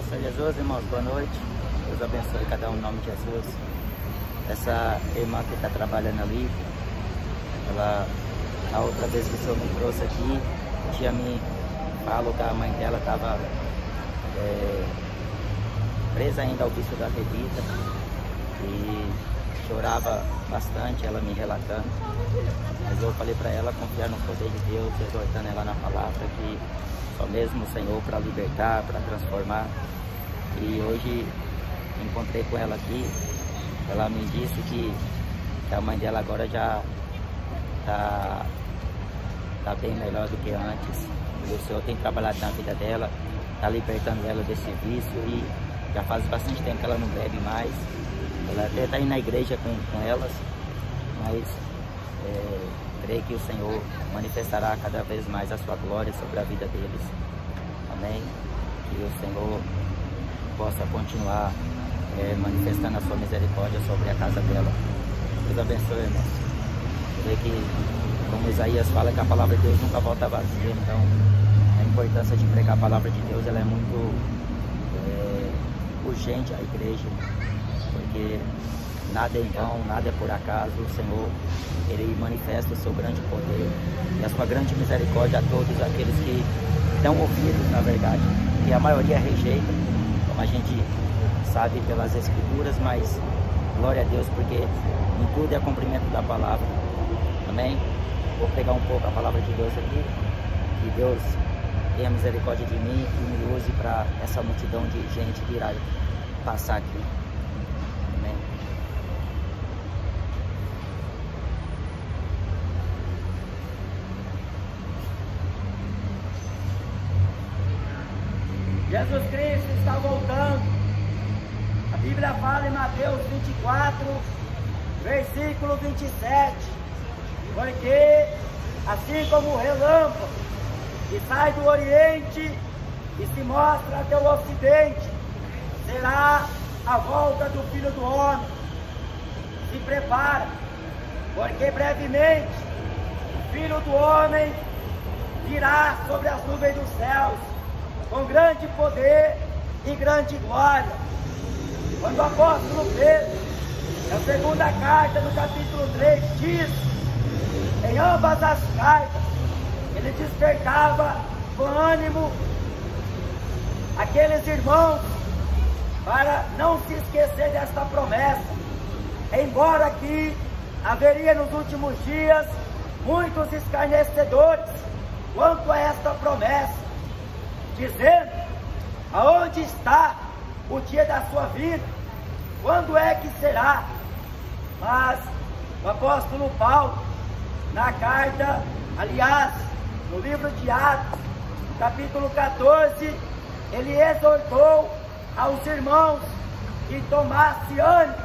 Senhor Jesus, irmãos, boa noite. Deus abençoe cada um em nome de Jesus. Essa irmã que está trabalhando ali, ela, a outra vez que o Senhor me trouxe aqui, a tia me falou que a mãe dela estava presa ainda ao vício da bebida e chorava bastante, ela me relatando. Mas eu falei para ela confiar no poder de Deus, exortando ela na palavra que só mesmo o Senhor para libertar, para transformar. E hoje encontrei com ela aqui, ela me disse que a mãe dela agora já tá bem melhor do que antes. E o Senhor tem trabalhado na vida dela, está libertando ela desse vício e já faz bastante tempo que ela não bebe mais. Ela até está indo na igreja com elas, mas creio que o Senhor manifestará cada vez mais a sua glória sobre a vida deles. Amém? Que o Senhor possa continuar manifestando a sua misericórdia sobre a casa dela. Deus abençoe, irmãos. Creio que, como Isaías fala, que a palavra de Deus nunca volta vazia. Então, a importância de pregar a palavra de Deus ela é muito urgente à igreja, porque nada é em vão, nada é por acaso. O Senhor, Ele manifesta o seu grande poder e a sua grande misericórdia a todos aqueles que dão ouvido, na verdade, e a maioria rejeita, como a gente sabe pelas Escrituras, mas glória a Deus, porque em tudo é cumprimento da palavra. Amém? Vou pegar um pouco a palavra de Deus aqui, que Deus tenha misericórdia de mim e me use para essa multidão de gente que irá passar aqui. Amém? Jesus Cristo está voltando. A Bíblia fala em Mateus 24, versículo 27, porque assim como o relâmpago que sai do Oriente e se mostra até o Ocidente, será a volta do Filho do Homem. Se prepara, porque brevemente o Filho do Homem virá sobre as nuvens dos céus, com grande poder e grande glória. Quando o apóstolo Pedro, na segunda carta, no capítulo 3, diz, em ambas as cartas, ele despertava com ânimo aqueles irmãos para não se esquecer desta promessa, embora que haveria nos últimos dias muitos escarnecedores quanto a esta promessa, dizendo, aonde está o dia da sua vida? Quando é que será? Mas o apóstolo Paulo, na carta, aliás, no livro de Atos, no capítulo 14, ele exortou aos irmãos que tomasse ânimo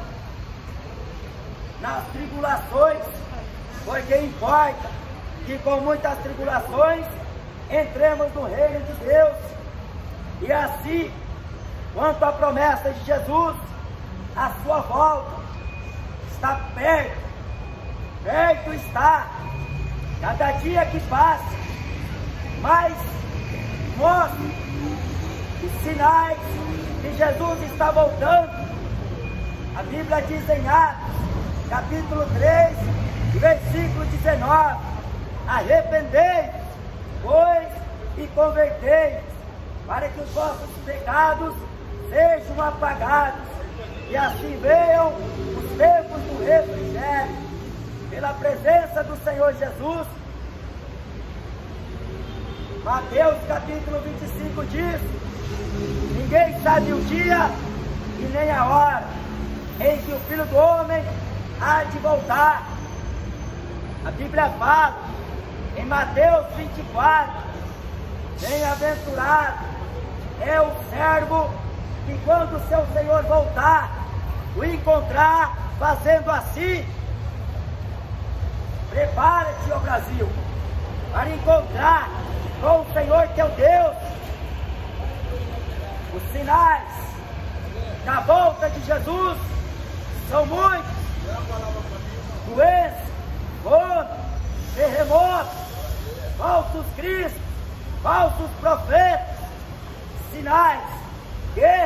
nas tribulações, porque importa que com muitas tribulações entremos no reino de Deus. E assim, quanto à promessa de Jesus, a sua volta está perto, perto está. Cada dia que passa, mais mostra os sinais que Jesus está voltando. A Bíblia diz em Atos, capítulo 3, versículo 19, arrependei-vos, pois, e convertei-vos, para que os vossos pecados sejam apagados, e assim venham os tempos do refrigério, pela presença do Senhor Jesus. Mateus capítulo 25 diz, ninguém sabe o dia e nem a hora em que o Filho do Homem há de voltar. A Bíblia fala em Mateus 24, bem-aventurado é o servo que quando o seu Senhor voltar, o encontrar fazendo assim. Prepara-te, ó Brasil, para encontrar com o Senhor teu Deus. Os sinais da volta de Jesus são muitos: doença, fome, terremotos, falsos cristos, falsos profetas, sinais, guerra,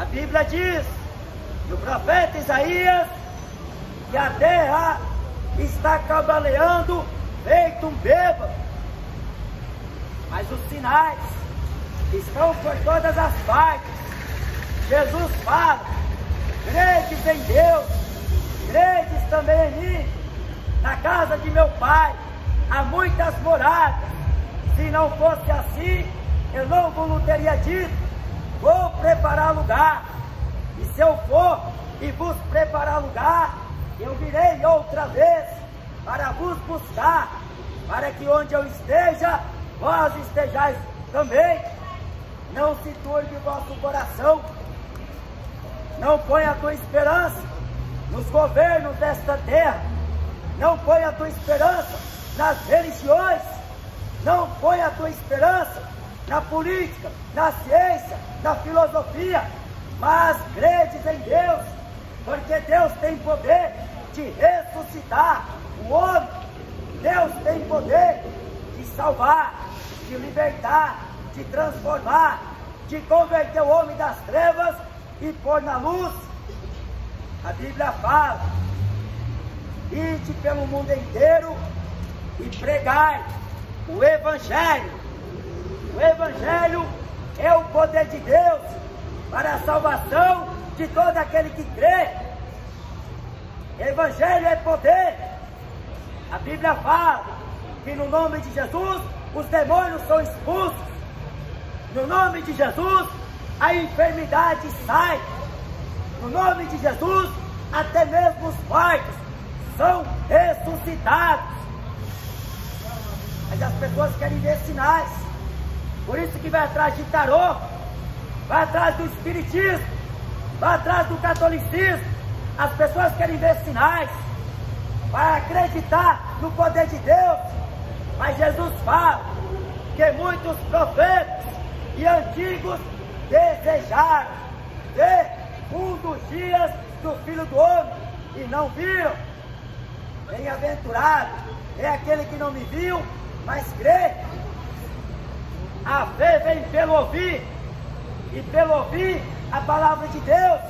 Bíblia diz, no profeta Isaías, que a terra está cambaleando feito um bêbado. Mas os sinais estão por todas as partes. Jesus fala, credes em Deus, credes também em mim. Na casa de meu Pai há muitas moradas. Se não fosse assim, eu não vos teria dito, vou preparar lugar. E se eu for e vos preparar lugar, eu virei outra vez para vos buscar, para que onde eu esteja, vós estejais também. Não se turbe o vosso coração, não ponha a tua esperança nos governos desta terra, não ponha a tua esperança nas religiões, não ponha a tua esperança na política, na ciência, na filosofia, mas credes em Deus, porque Deus tem poder de ressuscitar o homem. Deus tem poder de salvar, de libertar, de transformar, de converter o homem das trevas e pôr na luz. A Bíblia fala, ide pelo mundo inteiro e pregai o Evangelho. O Evangelho é o poder de Deus para a salvação de todo aquele que crê. Evangelho é poder. A Bíblia fala que no nome de Jesus os demônios são expulsos. No nome de Jesus a enfermidade sai. No nome de Jesus até mesmo os mortos são ressuscitados. Mas as pessoas querem ver sinais. Por isso que vai atrás de tarô, vai atrás do espiritismo, vai atrás do catolicismo. As pessoas querem ver sinais, vai acreditar no poder de Deus. Mas Jesus fala que muitos profetas e antigos desejaram ver um dos dias do Filho do Homem e não viram. Bem-aventurado é aquele que não me viu, mas crê. A fé vem pelo ouvir, e pelo ouvir a palavra de Deus.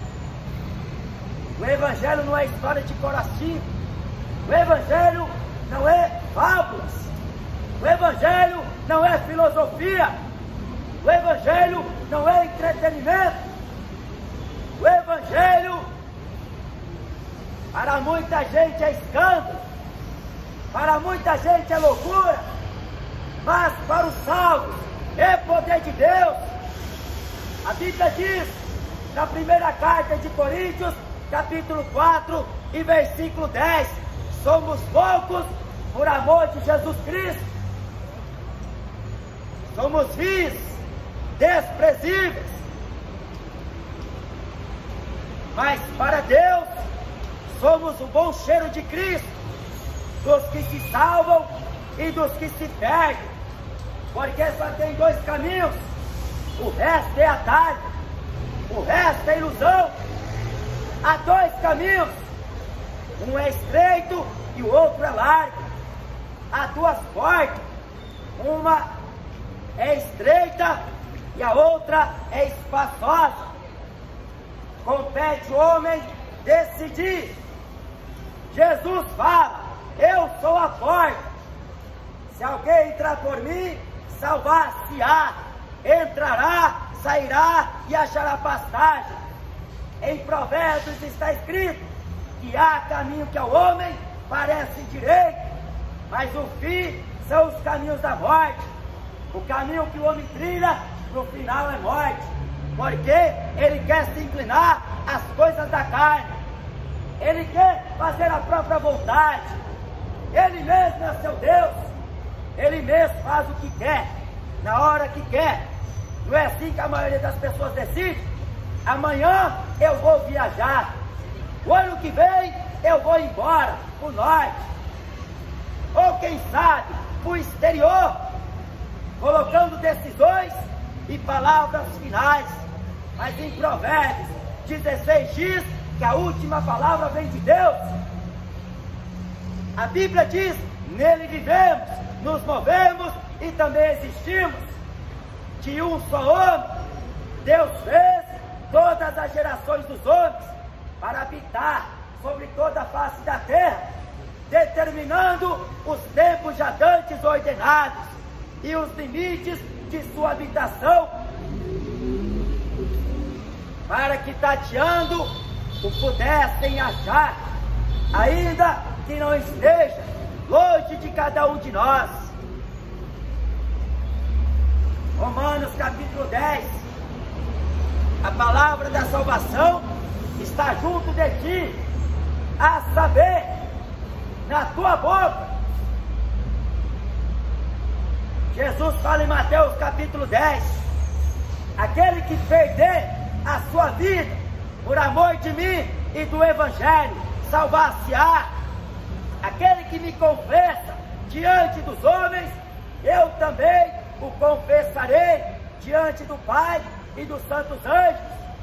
O Evangelho não é história de coração. O Evangelho não é fábulas. O Evangelho não é filosofia. O Evangelho não é entretenimento. O Evangelho, para muita gente é escândalo, para muita gente é loucura, mas para os salvos é poder de Deus. A Bíblia diz, na primeira carta de Coríntios, capítulo 4 e versículo 10, somos poucos por amor de Jesus Cristo. Somos vis, desprezíveis. Mas para Deus, somos o bom cheiro de Cristo, dos que se salvam e dos que se perdem. Porque só tem dois caminhos, o resto é atalho, o resto é ilusão. Há dois caminhos, um é estreito e o outro é largo. Há duas portas, uma é estreita e a outra é espaçosa. Compete o homem decidir. Jesus fala, eu sou a porta. Se alguém entrar por mim, salvar-se-á, entrará, sairá e achará pastagem. Em Provérbios está escrito que há caminho que ao homem parece direito, mas o fim são os caminhos da morte. O caminho que o homem trilha, no final é morte, porque ele quer se inclinar às coisas da carne, ele quer fazer a própria vontade, ele mesmo é seu Deus, ele mesmo faz o que quer, na hora que quer. Não é assim que a maioria das pessoas decide? Amanhã eu vou viajar, o ano que vem eu vou embora para o norte, ou quem sabe para o exterior, colocando decisões e palavras finais. Mas em Provérbios 16 diz que a última palavra vem de Deus. A Bíblia diz, nele vivemos, nos movemos e também existimos. De um só homem, Deus fez todas as gerações dos homens, para habitar sobre toda a face da terra, determinando os tempos já dantes ordenados e os limites de sua habitação, para que tateando o pudessem achar, ainda que não esteja longe de cada um de nós. Romanos capítulo 10. A palavra da salvação está junto de ti, a saber, na tua boca. Jesus fala em Mateus capítulo 10, aquele que perder a sua vida por amor de mim e do Evangelho, salvar-se-á. Aquele que me confessa diante dos homens, eu também o confessarei diante do Pai e dos santos anjos.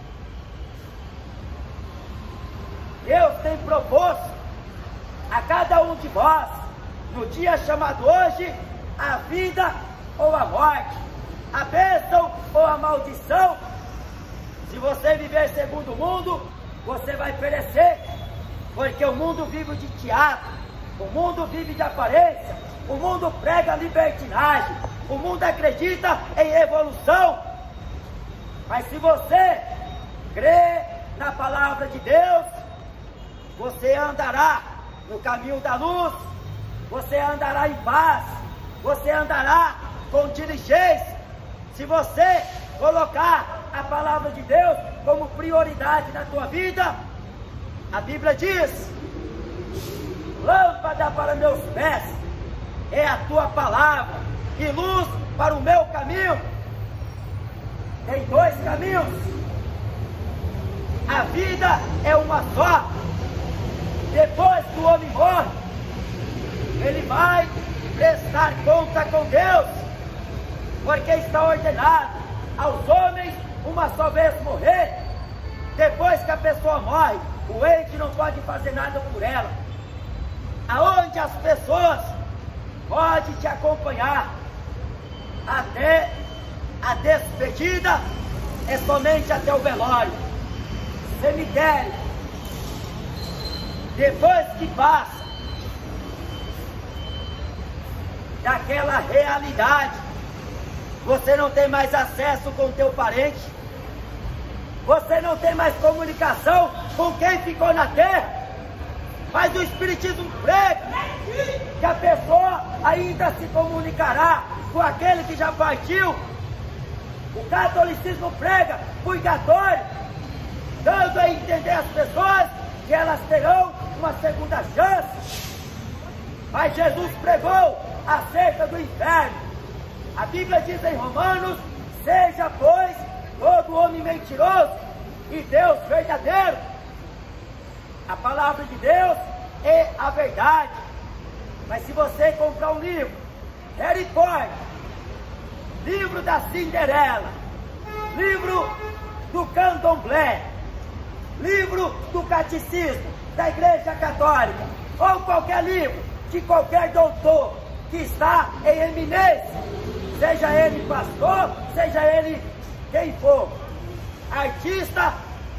Deus tem proposto a cada um de vós, no dia chamado hoje, a vida ou a morte, a bênção ou a maldição. Se você viver segundo o mundo, você vai perecer, porque o mundo vive de teatro, o mundo vive de aparência, o mundo prega libertinagem, o mundo acredita em evolução. Mas se você crê na palavra de Deus, você andará no caminho da luz, você andará em paz, você andará com diligência. Se você colocar a palavra de Deus como prioridade na tua vida, a Bíblia diz: lâmpada para meus pés é a tua palavra e luz para o meu caminho. Tem dois caminhos. A vida é uma só. Depois que o homem morre, ele vai prestar conta com Deus, porque está ordenado aos homens uma só vez morrer. Depois que a pessoa morre, o ente não pode fazer nada por ela. Aonde as pessoas podem te acompanhar até a despedida é somente até o velório, cemitério. Depois que passa daquela realidade, você não tem mais acesso com o teu parente, você não tem mais comunicação com quem ficou na terra. Mas o Espiritismo prega que a pessoa ainda se comunicará com aquele que já partiu. O catolicismo prega purgatório, dando a entender às pessoas que elas terão uma segunda chance. Mas Jesus pregou acerca do inferno. A Bíblia diz em Romanos: seja, pois, todo homem mentiroso e Deus verdadeiro. A palavra de Deus é a verdade. Mas se você comprar um livro, Harry Potter, livro da Cinderela, livro do Candomblé, livro do Catecismo da Igreja Católica, ou qualquer livro de qualquer doutor que está em eminência, seja ele pastor, seja ele quem for, artista,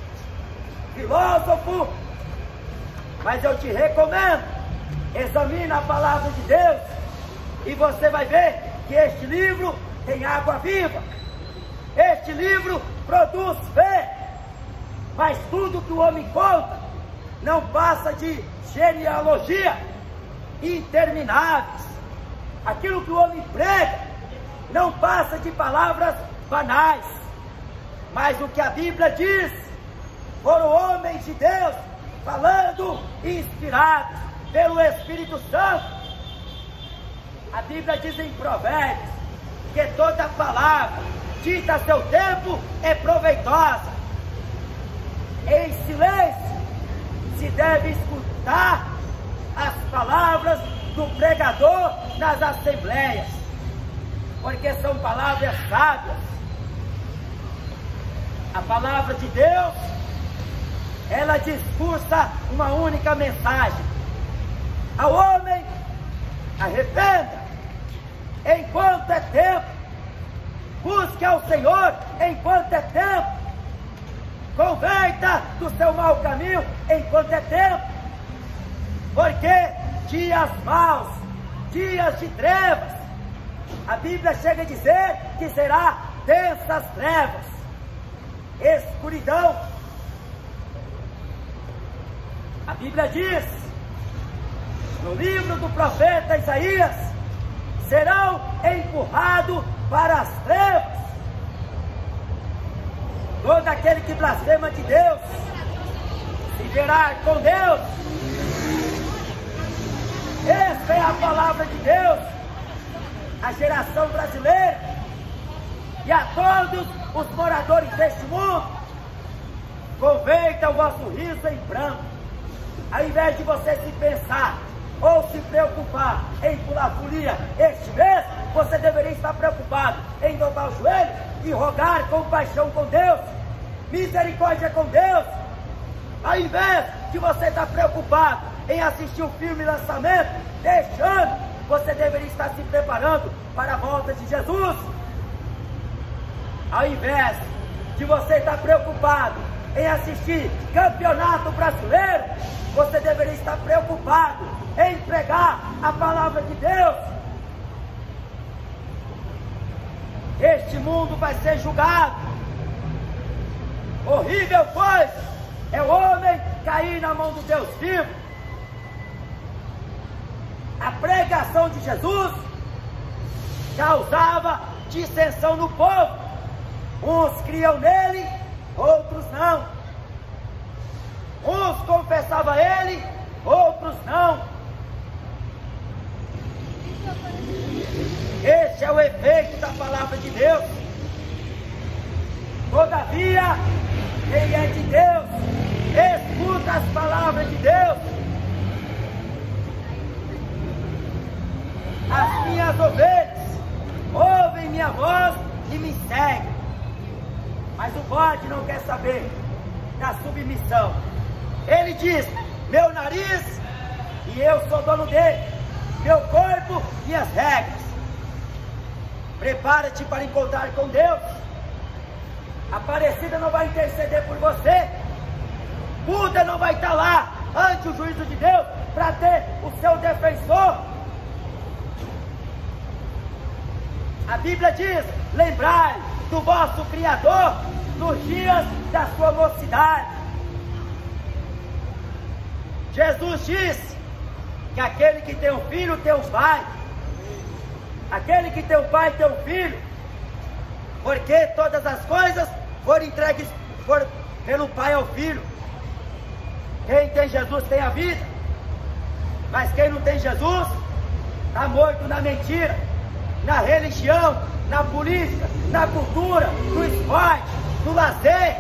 filósofo, mas eu te recomendo, examine a palavra de Deus e você vai ver que este livro tem água viva. Este livro produz fé. Mas tudo que o homem conta não passa de genealogia intermináveis. Aquilo que o homem prega não passa de palavras banais. Mas o que a Bíblia diz, foram homens de Deus falando inspirados pelo Espírito Santo. A Bíblia diz em Provérbios que toda palavra dita a seu tempo é proveitosa. Em silêncio se deve escutar as palavras do pregador nas assembleias, porque são palavras sábias. A palavra de Deus, ela discursa uma única mensagem: ao homem, arrependa enquanto é tempo, busque ao Senhor enquanto é tempo. Converta do seu mau caminho enquanto é tempo. Porque dias maus, dias de trevas, a Bíblia chega a dizer que será densas trevas, escuridão. A Bíblia diz, no livro do profeta Isaías, serão empurrados para as trevas. Todo aquele que blasfema de Deus se verá com Deus. Esta é a palavra de Deus à geração brasileira e a todos os moradores deste mundo. Converta o vosso riso em pranto. Ao invés de você se pensar ou se preocupar em pular folia este mês, você deveria estar preocupado em dobrar o joelho e rogar compaixão com Deus, misericórdia com Deus. Ao invés de você estar preocupado em assistir o filme lançamento deste ano, você deveria estar se preparando para a volta de Jesus. Ao invés de você estar preocupado em assistir campeonato brasileiro, você deveria estar preocupado em pregar a palavra de Deus. Este mundo vai ser julgado. Horrível coisa é o homem cair na mão do Deus vivo. A pregação de Jesus causava dissensão no povo. Uns criam nele, outros não. Uns confessavam ele, outros não. Este é o efeito da palavra de Deus. Todavia, quem é de Deus, escuta as palavras de Deus. As minhas ovelhas ouvem minha voz e me seguem. Mas o bode não quer saber da submissão. Ele diz, meu nariz e eu sou dono dele, meu corpo e as regras. Prepara-te para encontrar com Deus. A Aparecida não vai interceder por você. Buda não vai estar lá ante o juízo de Deus para ter o seu defensor. A Bíblia diz, lembrai do vosso Criador nos dias da sua mocidade. Jesus disse que aquele que tem um filho tem um pai. Aquele que tem um pai tem um filho. Porque todas as coisas foram entregues pelo pai ao filho. Quem tem Jesus tem a vida. Mas quem não tem Jesus está morto na mentira, na religião, na política, na cultura, no esporte, no lazer.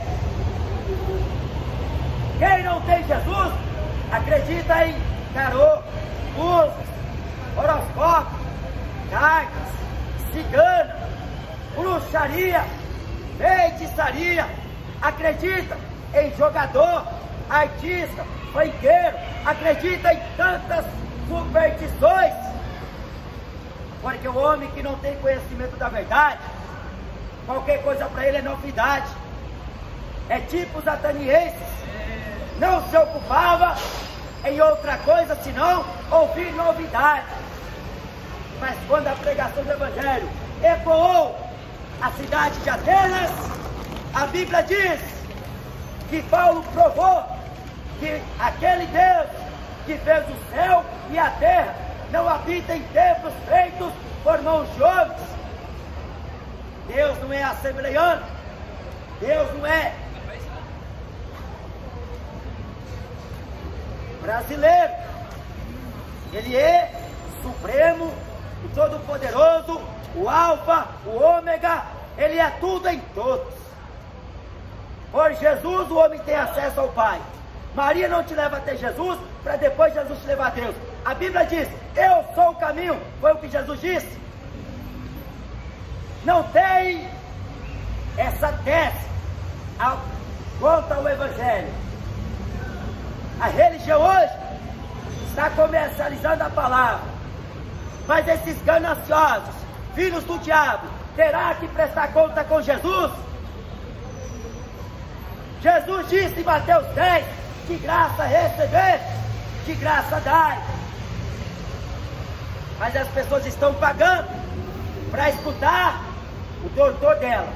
Quem não tem Jesus acredita em tarô, búzios, horóscopo, cartas, cigana, bruxaria, feitiçaria. Acredita em jogador, artista, banqueiro. Acredita em tantas superstições. Porque o homem que não tem conhecimento da verdade, qualquer coisa para ele é novidade. É tipo os atenienses. Não se ocupava em outra coisa senão ouvir novidade. Mas quando a pregação do Evangelho ecoou a cidade de Atenas, a Bíblia diz que Paulo provou que aquele Deus que fez o céu e a terra não habita em templos feitos por mãos de homens. Deus não é assembleiano. Deus não é brasileiro. Ele é supremo, o todo-poderoso, o alfa, o ômega. Ele é tudo em todos. Por Jesus o homem tem acesso ao Pai. Maria não te leva até Jesus para depois Jesus te levar a Deus. A Bíblia diz, eu sou o caminho. Foi o que Jesus disse. Não tem essa tese contra o Evangelho. A religião hoje está comercializando a palavra. Mas esses gananciosos, filhos do diabo, terá que prestar conta com Jesus. Jesus disse em Mateus 10, de graça receber, de graça dai. Mas as pessoas estão pagando para escutar o doutor dela.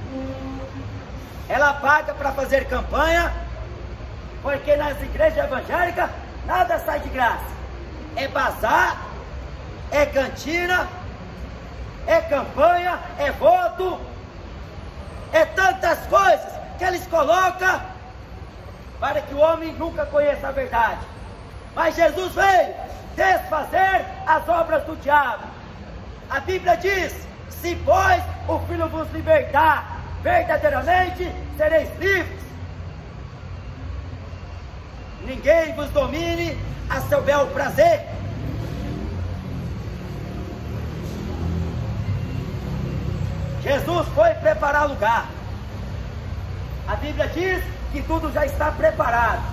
Ela paga para fazer campanha, porque nas igrejas evangélicas nada sai de graça. É bazar, é cantina, é campanha, é voto, é tantas coisas que eles colocam para que o homem nunca conheça a verdade. Mas Jesus veio desfazer as obras do diabo. A Bíblia diz: se pois o Filho vos libertar, verdadeiramente sereis livres. Ninguém vos domine a seu bel prazer. Jesus foi preparar lugar. A Bíblia diz que tudo já está preparado.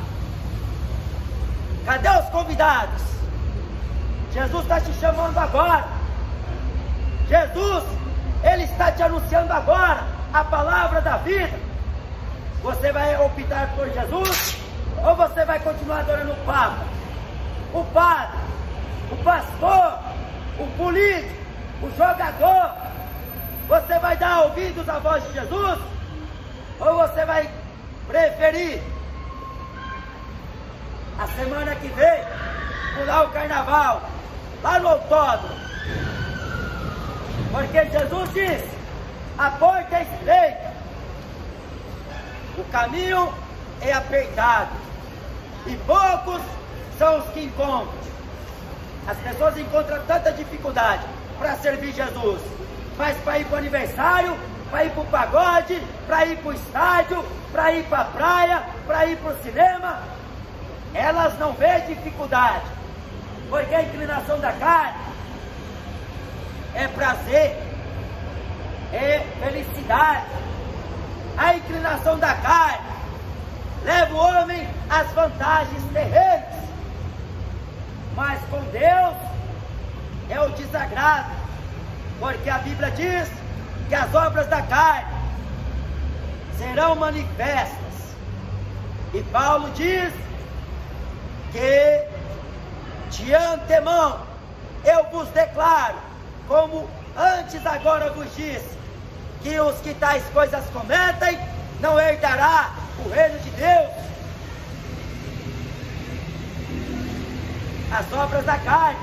Cadê os convidados? Jesus está te chamando agora. Jesus, Ele está te anunciando agora a palavra da vida. Você vai optar por Jesus ou você vai continuar adorando o Papa, o padre, o pastor, o político, o jogador? Você vai dar ouvidos à voz de Jesus ou você vai preferir a semana que vem pular o carnaval lá no autódromo? Porque Jesus diz: a porta é estreita, o caminho é apertado e poucos são os que encontram. As pessoas encontram tanta dificuldade para servir Jesus, mas para ir para o aniversário, para ir para o pagode, para ir para o estádio, para ir para a praia, para ir para o cinema, elas não veem dificuldade, porque a inclinação da carne é prazer, é felicidade. A inclinação da carne leva o homem às vantagens terrenas, mas com Deus é o desagrado, porque a Bíblia diz que as obras da carne serão manifestas, e Paulo diz que de antemão eu vos declaro, como antes agora vos disse, que os que tais coisas cometem não herdará o reino de Deus. As obras da carne.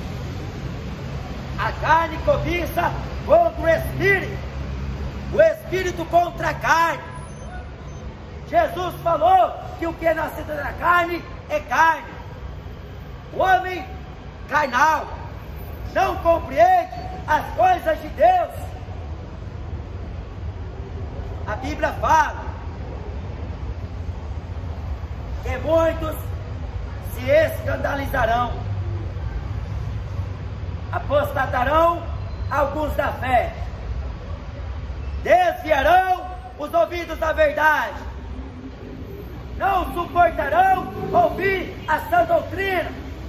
A carne cobiça contra o Espírito contra a carne. Jesus falou que o que é nascido da carne é carne. O homem carnal não compreende as coisas de Deus. A Bíblia fala que muitos se escandalizarão, apostatarão alguns da fé, desviarão os ouvidos da verdade, não suportarão ouvir a sã doutrina.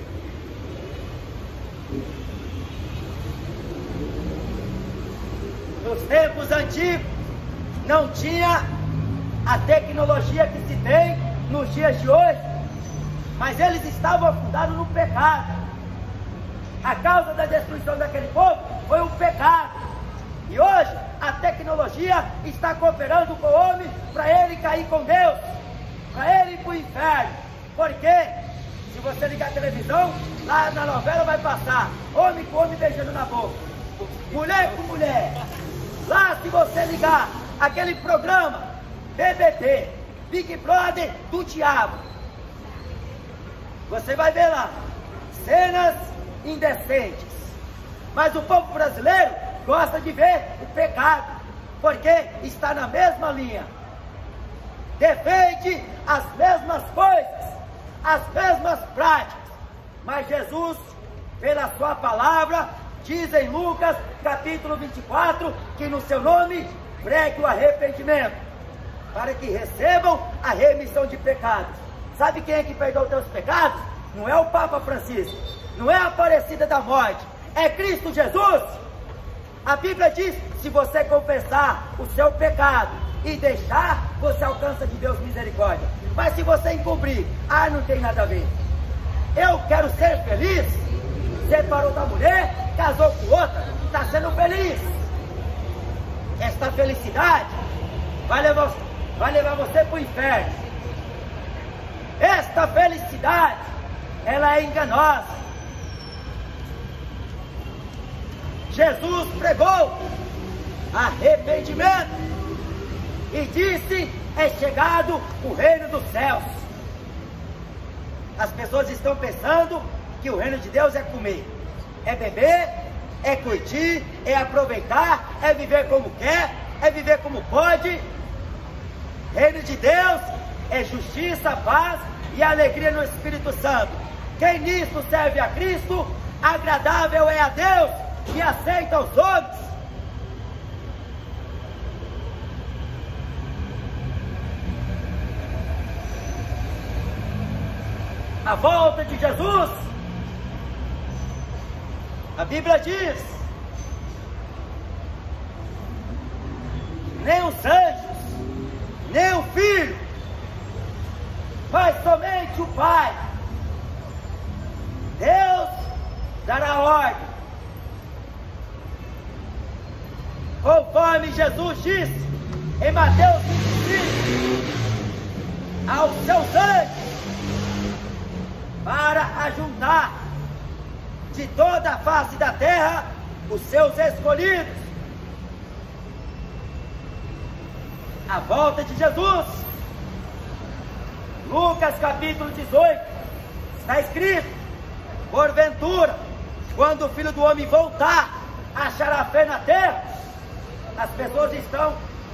Nos tempos antigos não tinha a tecnologia que se tem nos dias de hoje, mas eles estavam afundados no pecado. A causa da destruição daquele povo foi o pecado, e hoje a tecnologia está cooperando com o homem para ele cair com Deus, para ele ir para o inferno. Porque se você ligar a televisão, lá na novela vai passar homem com homem beijando na boca, mulher com mulher. Lá, se você ligar aquele programa BBB, Big Brother do diabo, você vai ver lá cenas indecentes. Mas o povo brasileiro gosta de ver o pecado, porque está na mesma linha, defende as mesmas coisas, as mesmas práticas. Mas Jesus, pela sua palavra, diz em Lucas capítulo 24, que no seu nome pregue o arrependimento, para que recebam a remissão de pecados. Sabe quem é que perdoa os teus pecados? Não é o Papa Francisco, não é a Aparecida da Morte, é Cristo Jesus. A Bíblia diz, se você confessar o seu pecado e deixar, você alcança de Deus misericórdia. Mas se você encobrir, não tem nada a ver. Eu quero ser feliz. Separou da mulher, casou com outra, está sendo feliz. Esta felicidade vai levar você para o inferno. Esta felicidade, ela é enganosa. Jesus pregou arrependimento e disse, é chegado o reino dos céus. As pessoas estão pensando que o reino de Deus é comer, é beber, é curtir, é aproveitar, é viver como quer, é viver como pode. Reino de Deus é justiça, paz e alegria no Espírito Santo. Quem nisso serve a Cristo, agradável é a Deus e aceita os homens. A volta de Jesus, a Bíblia diz, nem os anjos, nem o Filho, mas somente o Pai. Deus dará ordem, conforme Jesus disse em Mateus 25, aos seus anjos, para ajuntar de toda a face da terra os seus escolhidos. A volta de Jesus, Lucas capítulo 18, está escrito, porventura, quando o Filho do Homem voltar, achará fé na terra? As pessoas estão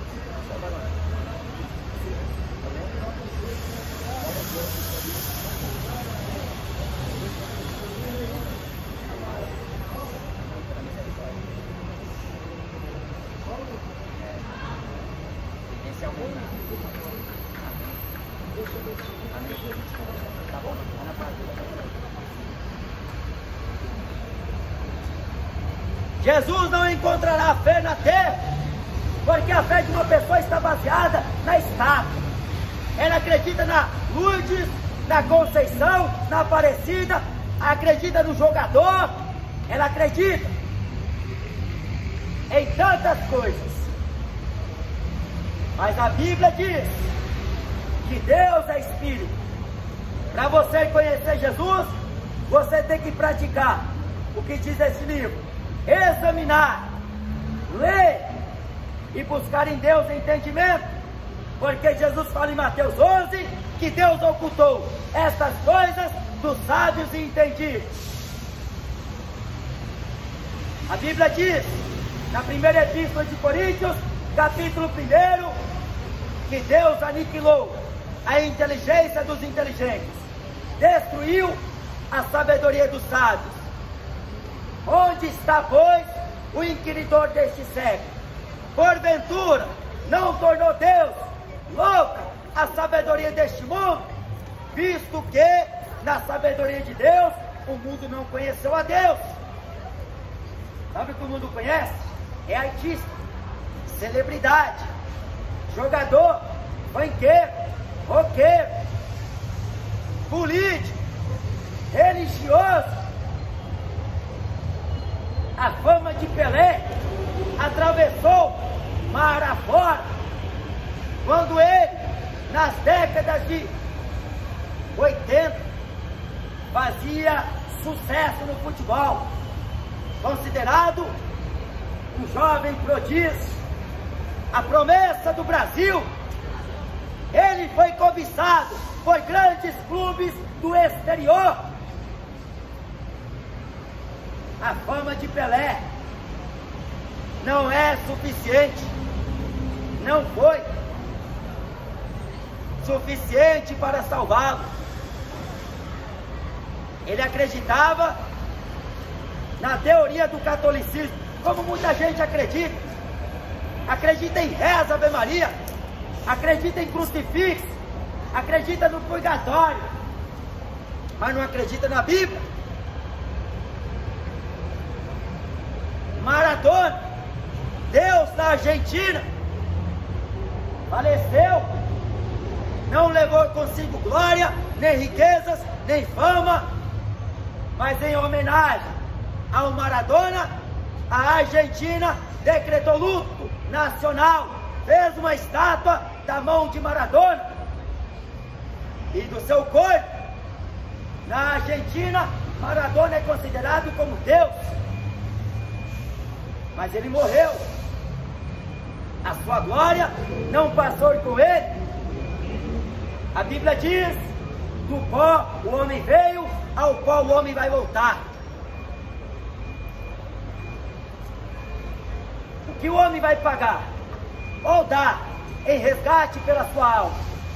Jesus não encontrará fé na terra, porque a fé de uma pessoa está baseada na estátua. Ela acredita na Lourdes, na Conceição, na Aparecida, acredita no jogador, ela acredita em tantas coisas. Mas a Bíblia diz que Deus é Espírito. Para você conhecer Jesus, você tem que praticar o que diz esse livro. Examinar, ler e buscar em Deus entendimento, porque Jesus fala em Mateus 11 que Deus ocultou estas coisas dos sábios e entendidos. A Bíblia diz na primeira epístola de Coríntios, capítulo 1, que Deus aniquilou a inteligência dos inteligentes, destruiu a sabedoria dos sábios. Onde está, pois, o inquiridor deste século? Porventura, não tornou Deus louca a sabedoria deste mundo? Visto que, na sabedoria de Deus, o mundo não conheceu a Deus. Sabe o que o mundo conhece? É artista, celebridade, jogador, banqueiro, roqueiro, político, religioso. A fama de Pelé atravessou mar afora, quando ele, nas décadas de 80, fazia sucesso no futebol, considerado um jovem prodígio, a promessa do Brasil. Ele foi cobiçado por grandes clubes do exterior. A fama de Pelé não é suficiente, não foi suficiente para salvá-lo. Ele acreditava na teoria do catolicismo, como muita gente acredita. Acredita em reza, Ave Maria, acredita em crucifixo, acredita no purgatório, mas não acredita na Bíblia. Maradona Deus na Argentina, faleceu, não levou consigo glória, nem riquezas, nem fama, mas em homenagem ao Maradona, a Argentina decretou luto nacional, fez uma estátua da mão de Maradona e do seu corpo. Na Argentina, Maradona é considerado como Deus, mas ele morreu. A sua glória não passou com ele. A Bíblia diz: do pó o homem veio, ao pó o homem vai voltar. O que o homem vai pagar ou dar em resgate pela sua alma?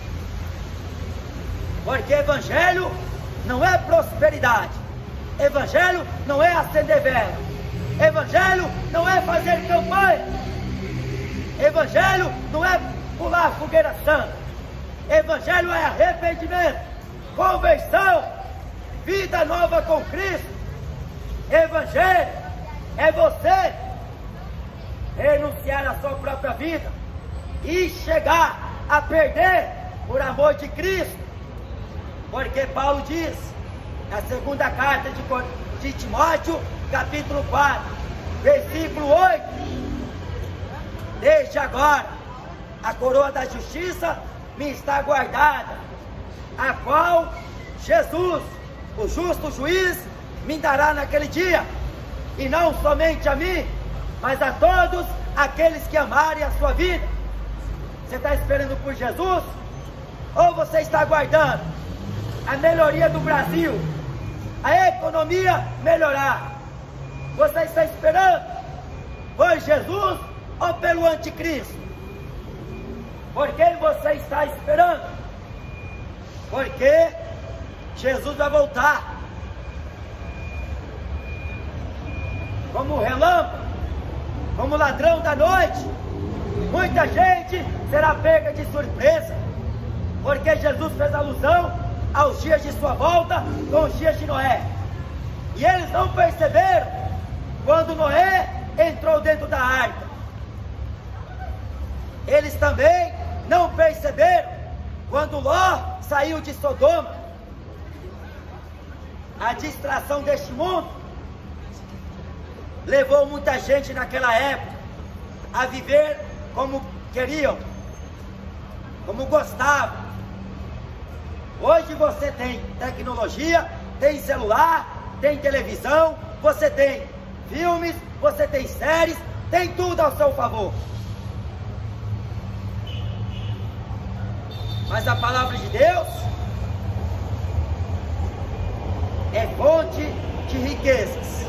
Porque evangelho não é prosperidade, evangelho não é acender vela, evangelho não é fazer campanha, evangelho não é pular fogueira santa, evangelho é arrependimento, conversão, vida nova com Cristo. Evangelho é você renunciar à sua própria vida e chegar a perder por amor de Cristo. Porque Paulo diz, na segunda carta de Timóteo, capítulo 4, versículo 8: desde agora a coroa da justiça me está guardada, a qual Jesus, o justo juiz, me dará naquele dia, e não somente a mim, mas a todos aqueles que amarem a sua vida. Você está esperando por Jesus? Ou você está aguardando a melhoria do Brasil, a economia melhorar? Você está esperando por Jesus ou pelo anticristo? Por quem você está esperando? Porque Jesus vai voltar como relâmpago, como ladrão da noite. Muita gente será pega de surpresa, porque Jesus fez alusão aos dias de sua volta com os dias de Noé, e eles não perceberam quando Noé entrou dentro da arca. Eles também não perceberam quando Ló saiu de Sodoma. A distração deste mundo levou muita gente naquela época a viver como queriam, como gostavam. Hoje você tem tecnologia, tem celular, tem televisão, você tem filmes, você tem séries, tem tudo ao seu favor. Mas a palavra de Deus é fonte de riquezas.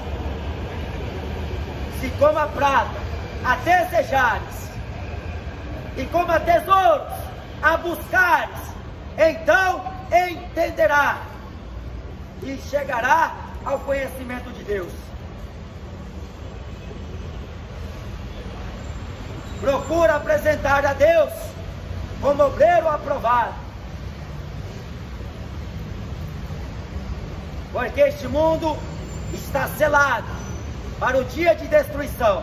Se como a prata a desejares, e como a tesouros a buscares, então entenderá e chegará ao conhecimento de Deus. Procura apresentar a Deus como obreiro aprovado, porque este mundo está selado para o dia de destruição.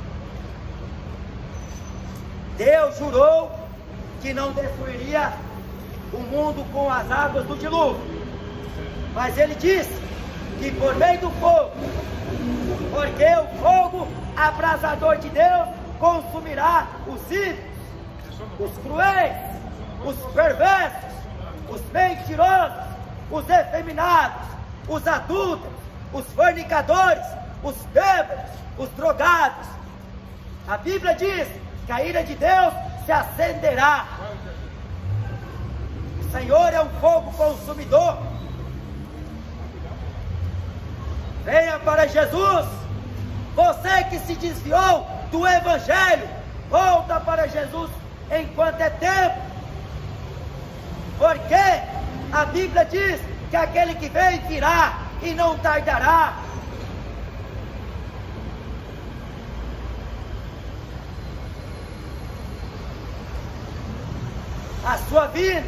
Deus jurou que não destruiria o mundo com as águas do dilúvio, mas Ele disse que por meio do fogo, porque o fogo abrasador de Deus consumirá os ímpios, os cruéis, os perversos, os mentirosos, os efeminados, os adúlteros, os fornicadores, os bêbados, os drogados. A Bíblia diz que a ira de Deus se acenderá. O Senhor é um fogo consumidor. Venha para Jesus. Você que se desviou do Evangelho, volta para Jesus enquanto é tempo. Porque a Bíblia diz que aquele que vem virá e não tardará. A sua vida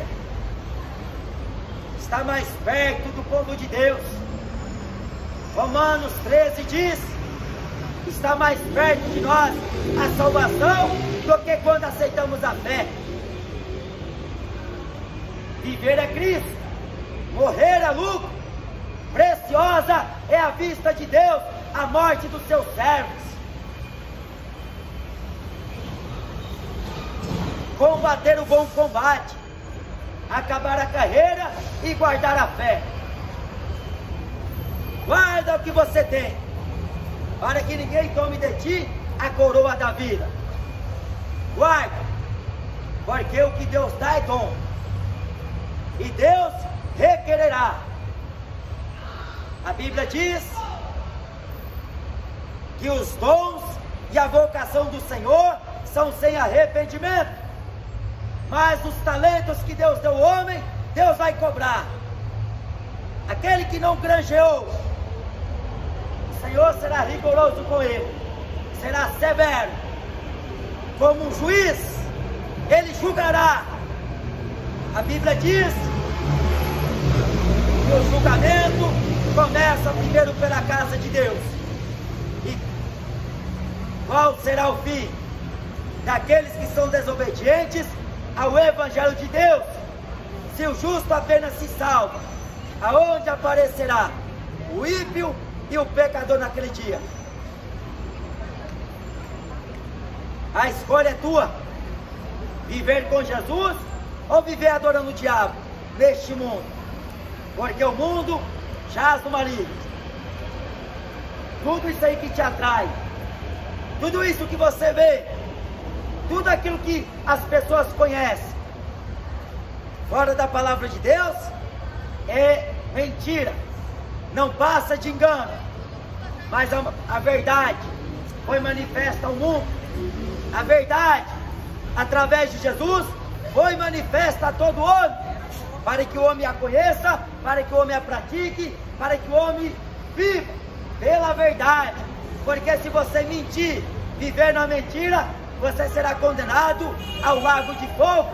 está mais perto do povo de Deus. Romanos 13 diz: está mais perto de nós a salvação do que quando aceitamos a fé. Viver é Cristo, morrer é lucro. Preciosa é a vista de Deus a morte dos seus servos. Combater o bom combate, acabar a carreira e guardar a fé. Guarda o que você tem, para que ninguém tome de ti a coroa da vida. Guarda, porque o que Deus dá é dom, e Deus requererá. A Bíblia diz que os dons e a vocação do Senhor são sem arrependimento, mas os talentos que Deus deu ao homem, Deus vai cobrar. Aquele que não granjeou, o Senhor será rigoroso com ele, será severo. Como um juiz, ele julgará. A Bíblia diz que o julgamento começa primeiro pela casa de Deus. E qual será o fim daqueles que são desobedientes ao Evangelho de Deus? Se o justo apenas se salva, aonde aparecerá o ímpio e o pecador naquele dia? A escolha é tua: viver com Jesus ou viver adorando o diabo neste mundo, porque o mundo jaz no maligno. Tudo isso aí que te atrai, tudo isso que você vê, tudo aquilo que as pessoas conhecem, fora da palavra de Deus, é mentira, não passa de engano. Mas a verdade foi manifesta ao mundo, a verdade, através de Jesus, foi manifesta a todo homem, para que o homem a conheça, para que o homem a pratique, para que o homem viva pela verdade. Porque se você mentir, viver na mentira, você será condenado ao lago de fogo.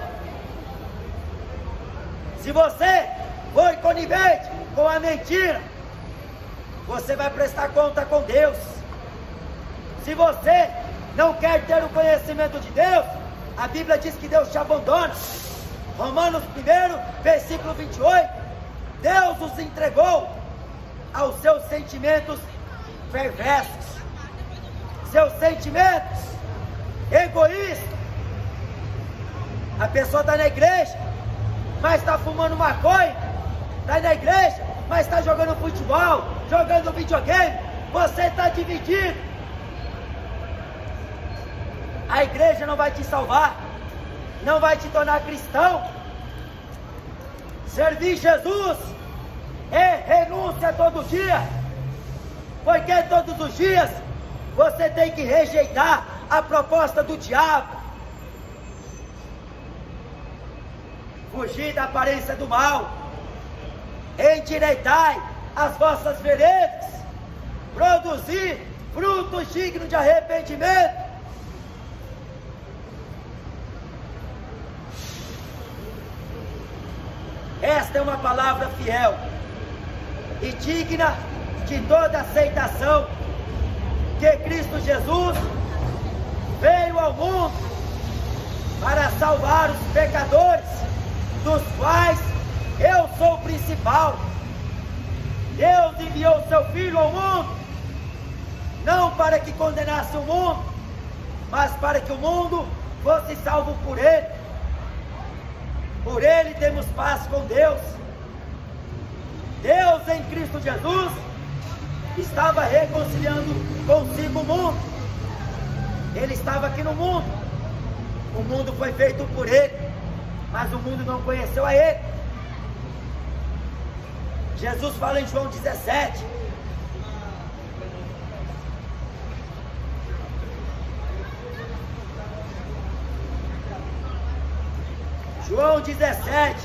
Se você for conivente com a mentira, você vai prestar conta com Deus. Se você não quer ter o conhecimento de Deus, a Bíblia diz que Deus te abandona. Romanos 1, versículo 28, Deus os entregou aos seus sentimentos perversos, seus sentimentos egoístas. A pessoa está na igreja, mas está fumando maconha, está na igreja, mas está jogando futebol, jogando videogame. Você está dividido. A igreja não vai te salvar, não vai te tornar cristão. Servir Jesus é renúncia todo dia, porque todos os dias você tem que rejeitar a proposta do diabo, fugir da aparência do mal, endireitai as vossas veredas, produzir frutos dignos de arrependimento. Esta é uma palavra fiel e digna de toda aceitação, que Cristo Jesus veio ao mundo para salvar os pecadores, dos quais eu sou o principal. Deus enviou seu Filho ao mundo, não para que condenasse o mundo, mas para que o mundo fosse salvo por Ele. Por Ele temos paz com Deus. Deus em Cristo Jesus estava reconciliando consigo o mundo. Ele estava aqui no mundo. O mundo foi feito por Ele, mas o mundo não conheceu a Ele. Jesus fala em João 17. João 17.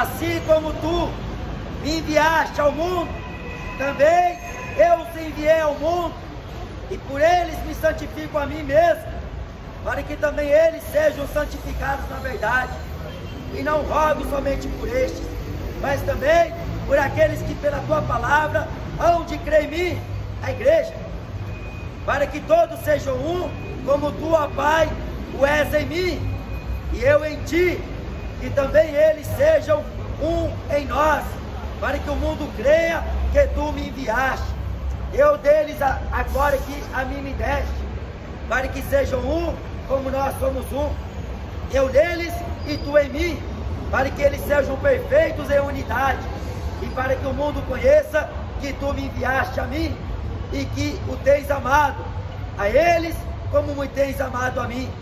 assim como tu me enviaste ao mundo, também eu os enviei ao mundo, e por eles me santifico a mim mesmo, para que também eles sejam santificados na verdade. E não rogo somente por estes, mas também por aqueles que pela tua palavra hão de crer em mim, a igreja, para que todos sejam um, como tu, ó Pai, o és em mim, e eu em ti, que também eles sejam um em nós, para que o mundo creia que tu me enviaste. Eu deles a glória que a mim me deste, para que sejam um, como nós somos um. Eu neles e tu em mim, para que eles sejam perfeitos em unidade, e para que o mundo conheça que tu me enviaste a mim, e que o tens amado a eles, como me tens amado a mim.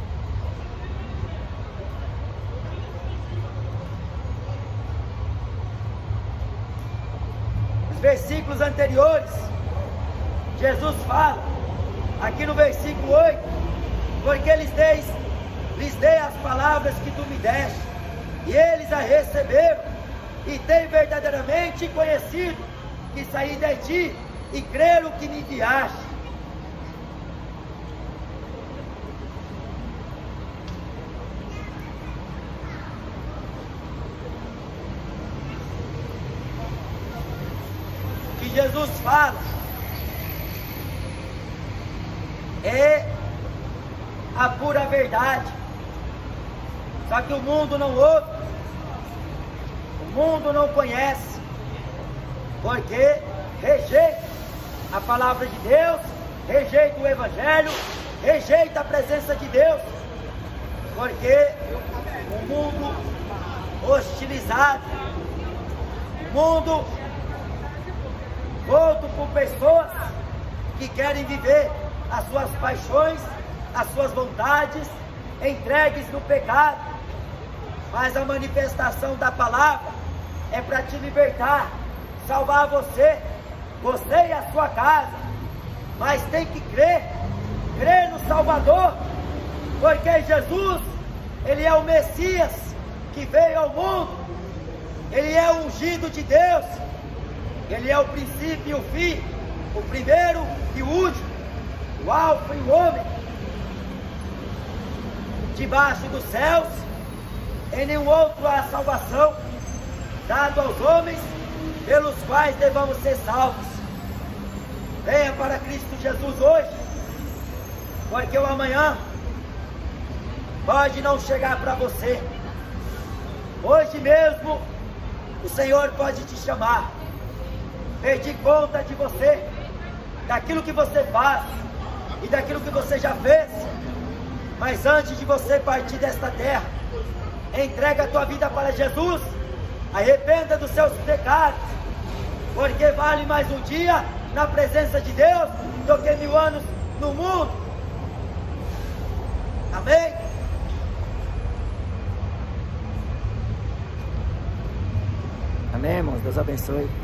Os versículos anteriores, Jesus fala, aqui no versículo 8, porque lhes dei as palavras que tu me deste, e eles a receberam, e têm verdadeiramente conhecido que saí de ti, e creram que me enviaste. O que Jesus fala é a pura verdade, só que o mundo não ouve, o mundo não conhece, porque rejeita a palavra de Deus, rejeita o Evangelho, rejeita a presença de Deus, porque o mundo hostilizado, o mundo volto por pessoas que querem viver as suas paixões, as suas vontades, entregues no pecado, mas a manifestação da palavra é para te libertar, salvar você e a sua casa, mas tem que crer no Salvador, porque Jesus, Ele é o Messias que veio ao mundo, Ele é o ungido de Deus, Ele é o princípio e o fim, o primeiro e o último, o alfa e o ômega. Debaixo dos céus, em nenhum outro há salvação, dado aos homens, pelos quais devamos ser salvos. Venha para Cristo Jesus hoje, porque o amanhã pode não chegar para você. Hoje mesmo o Senhor pode te chamar, pedir conta de você, daquilo que você faz e daquilo que você já fez. Mas antes de você partir desta terra, entrega a tua vida para Jesus, arrependa dos seus pecados, porque vale mais um dia na presença de Deus do que 1000 anos no mundo. Amém? Amém, irmãos? Deus abençoe.